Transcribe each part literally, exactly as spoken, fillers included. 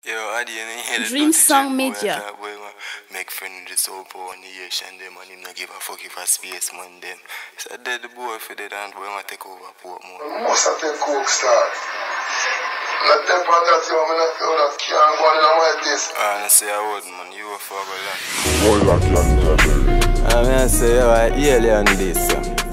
Yo, I didn't hear the Dream Song Media. Make friend with the soul power and the Asian them and him not give a fuck if a space man them. So dead the boy for the and boy want take over Portmore. Must have take coke star. Not them part that you want to feel that can't go on in my place. I say I would man, you a fuck a lot. Boy like London. I mean I say yo, I alien this.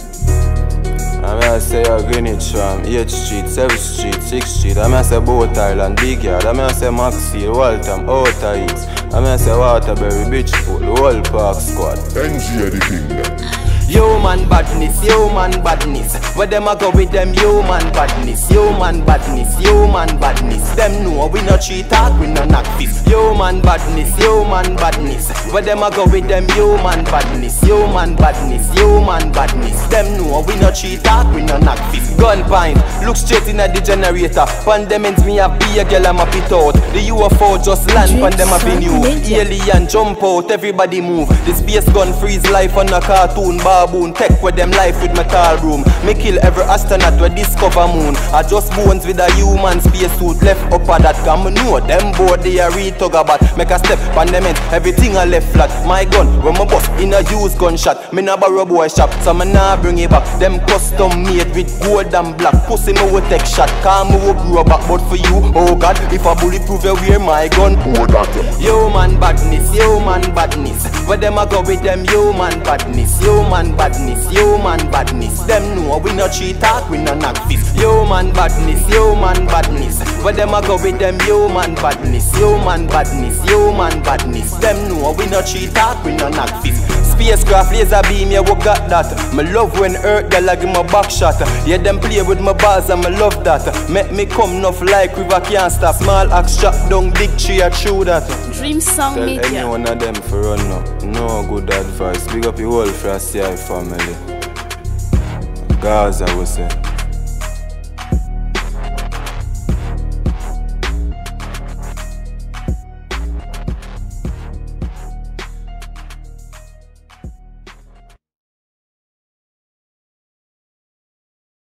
I mean I say yo, Greenwich from eighth Street, seventh Street, sixth Street. I mean I say Boat Island, Big Yard. I mean I say Maxfield, Waltham, Outer East. I mean I say Waterbury, Beachpool, the whole Park Squad. N G the kingdom. Human badness, human badness. Where them a go with them human badness, human badness, human badness. Them know we no cheat talk, we no knock fist. Human badness, human badness. Where them a go with them human badness, human badness, human badness. Them know we no cheat talk, we no knock fist. Gun pint, look straight in at the generator. Pandemins me a be a girl I'm a pit out. The U F O just land on them avenue. Alien jump out, everybody move. The space gun freeze life on a cartoon bar. Baboon, tech with them life with metal room. Me kill every astronaut we discover moon. I just bones with a human space suit left up at that. Come know them board they a retug about. Make a step on them end, everything I left flat. My gun, when my bust in a used gunshot. Me nah borrow boy shop, so me nah bring it back. Them custom made with gold and black. Pussy me will take shot, calm me will grow back. But for you, oh God, if a bulletproof you wear my gun. Human badness, human badness. Where them a go with them human badness, human badness, human badness. Them know we no cheat talk, we no knock fist. Human badness, human badness. Where them a go with them human badness, human badness, human badness. Them know we no cheat talk, we no knock fist. Spacecraft laser beam, yeah, we got that. Me love when Earth girl give me back shot. Yeah, them play with my balls and me love that. Make me come enough like river can't stop. Small axe chop down big tree I chew that. Dream Song Tell Media. any one of them for run up. No good advice. Big up your whole Frosty family. Gaza we say.